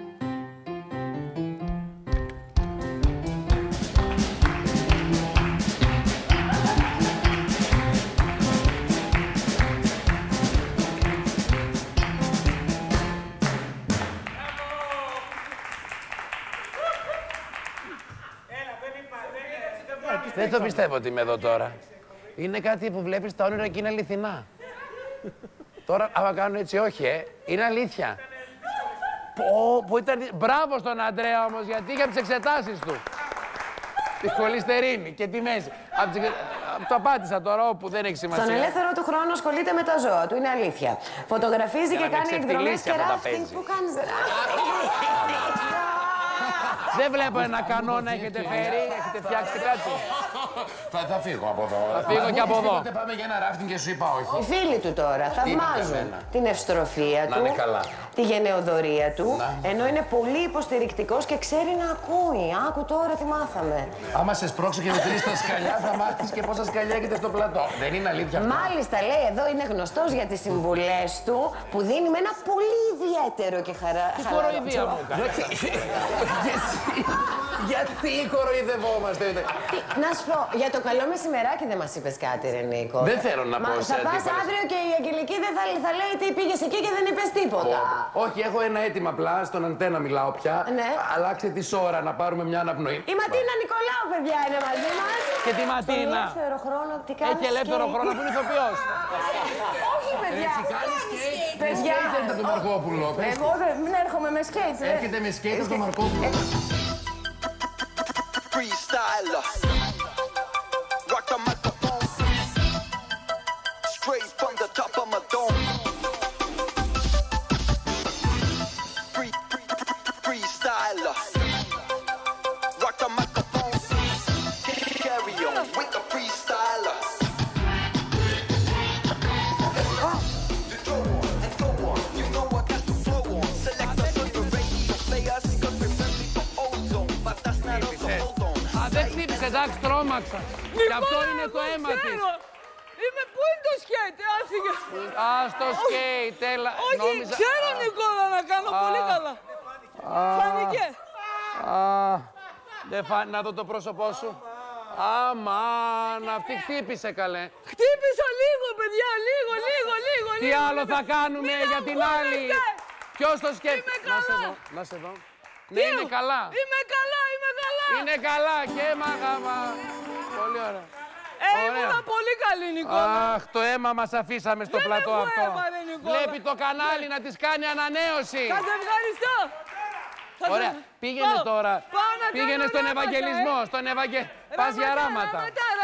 Δεν το πιστεύω ότι είμαι εδώ τώρα. Είναι κάτι που βλέπεις τα όνειρα και είναι αληθινά. Τώρα, άμα κάνουν έτσι, όχι, είναι αλήθεια. Που ήταν... Μπράβο στον Αντρέα όμως, γιατί είχε τις εξετάσεις του. Τη χολυστερίνη και τη μέση. Το απάντησα τώρα, όπου δεν έχει σημασία. Στον ελεύθερο του χρόνο ασχολείται με τα ζώα του, είναι αλήθεια. Φωτογραφίζει και κάνει εκδρομές και ράφτινγκ που κάνεις. Δεν βλέπω ένα κανό να έχετε φέρει, έχετε φτιάξει κάτι. Θα φύγω από εδώ. Θα φύγω και από εδώ. Πάμε για ένα ράφτινγκ και σου είπα όχι. Οι φίλοι του τώρα θαυμάζουν την ευστροφία του, τη γενεοδορία του, ενώ είναι πολύ υποστηρικτικός και ξέρει να ακούει. Άκου τώρα τι μάθαμε. Άμα σε σπρώξω και με 3 τα σκαλιά, θα μάθεις και πόσα σκαλιά έχετε στο πλατό. Δεν είναι αλήθεια αυτό. Μάλιστα, λέει εδώ είναι γνωστός για τις συμβουλές του που δίνει με ένα πολύ ιδιαίτερο και χαλαρό. Τι κοροϊδία μου έκανε. Γιατί κοροϊδευόμαστε. Να σου πω, για το καλό μεσημεράκι δεν μας είπες κάτι, ρε Νίκο. Δεν θέλω να πω σε θα πας αύριο και η Αγγελική δεν θα λέει τι πήγες εκεί και δεν είπες τίποτα. Όχι, έχω ένα αίτημα απλά, στον αντένα μιλάω πια. Αλλάξε τη ώρα να πάρουμε μια αναπνοή. Η Ματίνα Νικολάου, παιδιά, είναι μαζί μας. Και τη Ματίνα. Έχει ελεύθερο χρόνο, τι κάνεις. Έχει ελεύθερο χρόνο που είναι ηθοποιός. Όχι, παιδιά. Παιδιά, έρχεται το Μαρκόπουλο. Εγώ δεν έρχομαι με σκέιτ. Έρχεται με σκέιτ το Μαρκόπουλο. Freestyler, rock the microphone, straight from the top of my dome. Freestyler, rock the microphone, carry on with the freestyler. To go on and go on, you know I got the flow on. εντάξει, τρόμαξα. Και αυτό είναι το αίμα της. Πού είναι το σκέιτ, άφηγε. Ας το σκέιτ, έλα. Όχι, ξέρω Νικόλα να κάνω πολύ καλά. Φάνηκε. Να δω το πρόσωπό σου. Αμάν, αυτή χτύπησε καλέ. Χτύπησα λίγο, παιδιά, λίγο. Τι άλλο θα κάνουμε για την άλλη. Ποιος το σκέφτεται. Να σε δω. Ναι, είναι καλά. Είμαι καλά. Είναι καλά και μαγάμα. Πολύ ωραία. Ήμουνα πολύ καλή, Νικόλα. Αχ, το αίμα μας αφήσαμε στο πλατό αυτό. Βλέπει το κανάλι να της κάνει ανανέωση. Σας ευχαριστώ. Ωραία, πήγαινε τώρα. Πήγαινε στον Ευαγγελισμό. Πας για ράματα.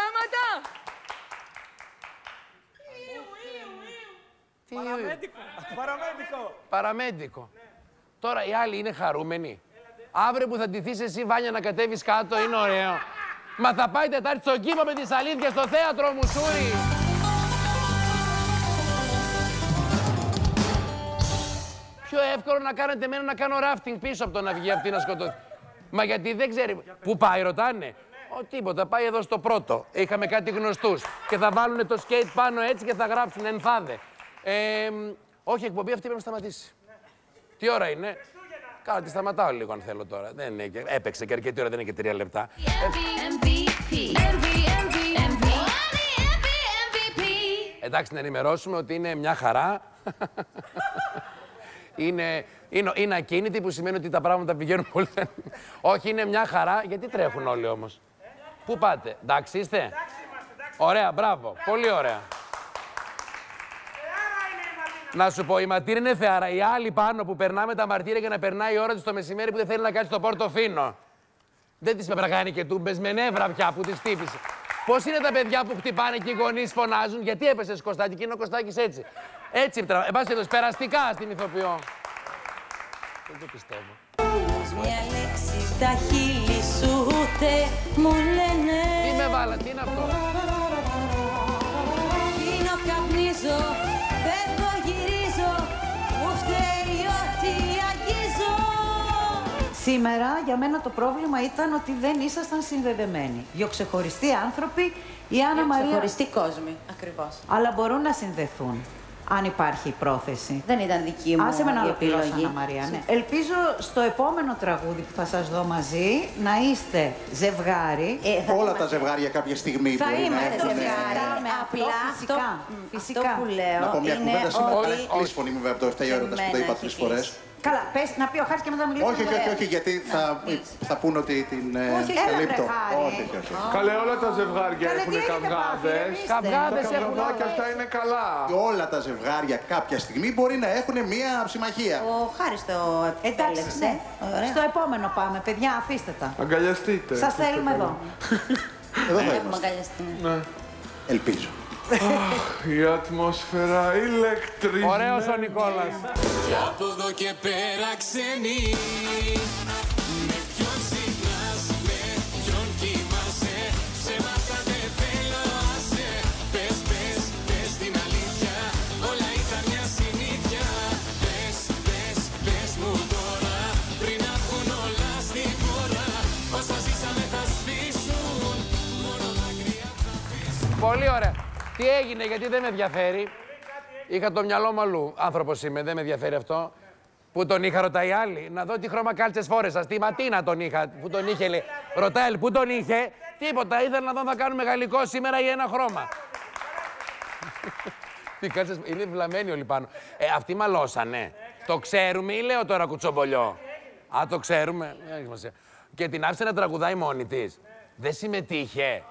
Παραμέντικο. Τώρα οι άλλοι είναι χαρούμενοι. Αύριο που θα ντυθείς εσύ, Βάνια, να κατέβεις κάτω, είναι ωραίο. Μα θα πάει Τετάρτη στον κήπο με τις αλήθειες στο θέατρο Μουσούρι. Πιο εύκολο να κάνετε εμένα να κάνω ράφτινγκ πίσω από το να βγει αυτή να σκοτωθεί. Μα γιατί δεν ξέρει. Πού πάει, ρωτάνε. Τίποτα, πάει εδώ στο πρώτο. Είχαμε κάτι γνωστούς. Και θα βάλουν το σκέιτ πάνω έτσι και θα γράψουν ενθάδε. Όχι, η εκπομπή αυτή πρέπει να σταματήσει. Τι ώρα είναι? Καλά, τη σταματάω λίγο αν θέλω τώρα. Δεν είναι, έπαιξε και αρκετή ώρα, δεν είναι και 3 λεπτά. Εντάξει, να ενημερώσουμε ότι είναι μια χαρά. Είναι ακίνητη, που σημαίνει ότι τα πράγματα πηγαίνουν πολύ. Όχι, είναι μια χαρά. Γιατί τρέχουν όλοι όμως? Πού πάτε? Εντάξει είστε? Ωραία, μπράβο. Πολύ ωραία. Να σου πω, η Ματίνα είναι θεάρα. Οι άλλοι πάνω που περνάμε τα μαρτύρια για να περνάει η ώρα της το μεσημέρι που δεν θέλει να κάτσει στο Πορτοφίνο. Δεν της πρέπει να κάνει και τούμπες με νεύρα πια που της χτύπησε. Πώς είναι τα παιδιά που χτυπάνε και οι γονείς φωνάζουν? Γιατί έπεσες, Κωστάκη? Και είναι ο Κωστάκης έτσι. Έτσι, περαστικά στην ηθοποιώ. Δεν το πιστεύω. Μια λέξη τα χείλη σου ούτε μου λένε. Τι με βάλα, τι είναι αυτό? Πίνω, καπνίζω, φεύγω, γυρίζω, μου φταίει ό,τι αγγίζω. Σήμερα για μένα το πρόβλημα ήταν ότι δεν ήσασταν συνδεδεμένοι. Δύο ξεχωριστοί άνθρωποι, η Άννα Μαρία... Ξεχωριστοί κόσμοι, ακριβώς. Αλλά μπορούν να συνδεθούν, αν υπάρχει πρόθεση. Δεν ήταν δική μου Άσε με να η ολοκληρώσω, επιλογή. Άννα Μαρία. Ναι. Ελπίζω στο επόμενο τραγούδι που θα σας δω μαζί να είστε ζευγάρι. Όλα τα ζευγάρια κάποια στιγμή θα μπορεί να είμαστε έχουν... ζευγάρι. Απλά φυσικά. Αυτό που λέω να πω μια είναι κουβέντα σήμερα. ότι... Έχει κλείσει φωνή μου βέβαια από το 7 η ώρα που το είπα 3 φορές. Καλά, πες να πει ο Χάρης και μετά μιλήσουμε. Όχι, γιατί θα πούν ότι την καλύπτω. Όχι. Καλέ, όλα τα ζευγάρια έχουν καυγάδες. Καυγάδες έχουν όλα. Και αυτά είναι καλά. Όλα τα ζευγάρια κάποια στιγμή μπορεί να έχουν μία συμμαχία. Ο Χάρης το επέλεξε. Στο επόμενο πάμε, παιδιά, αφήστε τα. Αγκαλιαστείτε. Σας θέλουμε εδώ. Εδώ θα Έχουμε αγκαλιαστεί. Ελπίζω. Η ατμόσφαιρα ηλεκτρική. Ωραίος ο Νικόλας. Και από εδώ και πέρα ξένοι. Με ποιον ξυπνάς, με ποιον κοιμάσαι. Ψέματα δεν θέλω, άσε. Πες την αλήθεια. Όλα ήταν μια συνήθεια. Πες μου τώρα. Πριν να βγουν όλα στη φορά. Όσα ζήσαμε θα σβήσουν. Μόνο δάκρυα θα αφήσουν. Πολύ ωραία. Τι έγινε, γιατί δεν με ενδιαφέρει. Είχα το μυαλό μου αλλού. Άνθρωπος είμαι, δεν με ενδιαφέρει αυτό. Πού τον είχα, ρωτάει άλλη. Να δω τι χρώμα κάλτσες φόρεσα. Στη Ματίνα τον είχα. Πού τον είχε, λέει. Ρωτάει, πού τον είχε. Τίποτα. Ήθελα να δω αν θα κάνουμε γαλλικό σήμερα ή ένα χρώμα. Τι κάλτσες. Είναι βλαμμένοι όλοι πάνω. Αυτοί μαλώσανε. Το ξέρουμε ή λέω τώρα κουτσομπολιό? Α, το ξέρουμε. Δεν έχει σημασία. Και την άφησε να τραγουδάει μόνη της. Δεν συμμετείχε.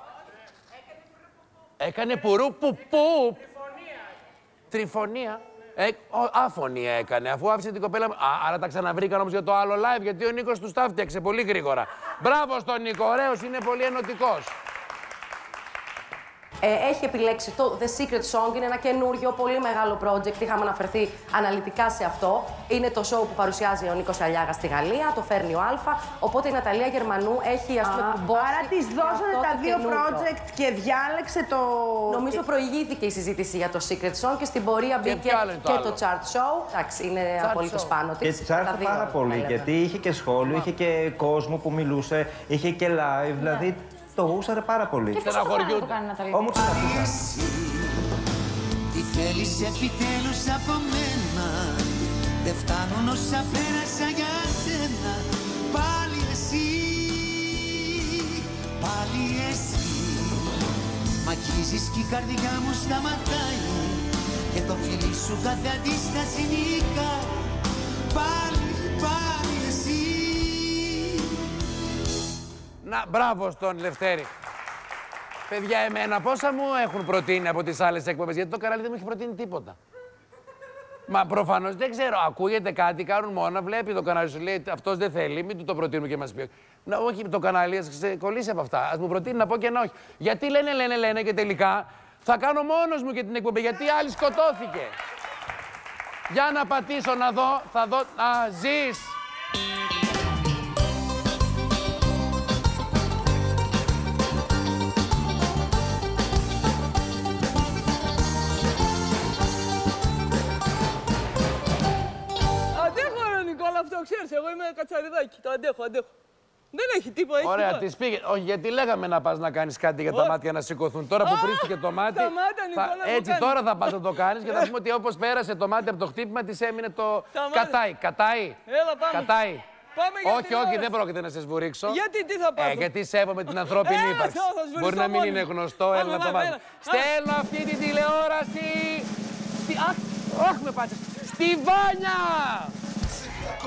Έκανε πουρού που. Τριφωνία. Αφωνία έκανε, αφού άφησε την κοπέλα. Άρα τα ξαναβρήκαν όμως για το άλλο live, γιατί ο Νίκος τους τα φτιάξε πολύ γρήγορα. Μπράβο στον Νίκο, ωραίος, είναι πολύ ενωτικός. Έχει επιλέξει το The Secret Song, είναι ένα καινούριο, πολύ μεγάλο project. Είχαμε αναφερθεί αναλυτικά σε αυτό. Είναι το show που παρουσιάζει ο Νίκος Αλιάγας στη Γαλλία, το φέρνει ο Αλφα. Οπότε η Ναταλία Γερμανού έχει, ας πούμε, κουμπώσει. Άρα της δώσανε τα δύο project και διάλεξε το. Νομίζω προηγήθηκε η συζήτηση για το Secret Song και στην πορεία μπήκε και το Chart Show. Εντάξει, είναι απολύτως πάνω της. Και τσάρτα πάρα πολύ, γιατί είχε και σχόλιο, είχε και κόσμο που μιλούσε, είχε και live, δηλαδή. το γούσαρε πάρα πολύ. Και ποιος αυτό να το κάνει, Ναταλή. Όμως τι θέλεις επιτέλους από μένα. Δεν φτάνουν όσα πέρασα για σένα. Πάλι εσύ, πάλι εσύ. Μ' αγγίζεις κι η καρδιά μου σταματάει. Και το φιλί σου κάθε αντίσταση νικάει. Πάλι, πάλι εσύ. Να, μπράβο στον Λευτέρη. Παιδιά, εμένα πόσα μου έχουν προτείνει από τις άλλες εκπομπές, γιατί το κανάλι δεν μου έχει προτείνει τίποτα. Μα προφανώς δεν ξέρω, ακούγεται κάτι, κάνουν μόνο, βλέπει το κανάλι, σου λέει αυτός δεν θέλει, μην του το προτείνουμε και μας πει. Να, όχι, το κανάλι, ας ξεκολλήσει από αυτά. Ας μου προτείνει να πω και ένα όχι. Γιατί λένε και τελικά θα κάνω μόνος μου και την εκπομπή, γιατί άλλη σκοτώθηκε. Για να πατήσω να δω, θα δω. Α, ζεις. Αυτό ξέρεις, εγώ είμαι κατσαριδάκι, το αντέχω. Δεν έχει τίποτα. Ωραία, της πήγε. Όχι, γιατί λέγαμε να πας να κάνεις κάτι για τα μάτια να σηκωθούν. Τώρα που πρίστηκε το μάτι. Έτσι, τώρα θα πας να το κάνεις και θα πούμε ότι όπως πέρασε το μάτι από το χτύπημα, της έμεινε το. Κατάει. Έλα, πάμε. Κατάει. Πάμε όχι, δεν πρόκειται να σε σβουρίξω. Γιατί τι θα πάω. Γιατί σέβομαι την ανθρώπινη ύπαρξη. Μπορεί να μην είναι γνωστό, έλα να το μάθει. Στέλνω αυτή την τηλεόραση. Αχ, με πάτσε. Στη Βάνια!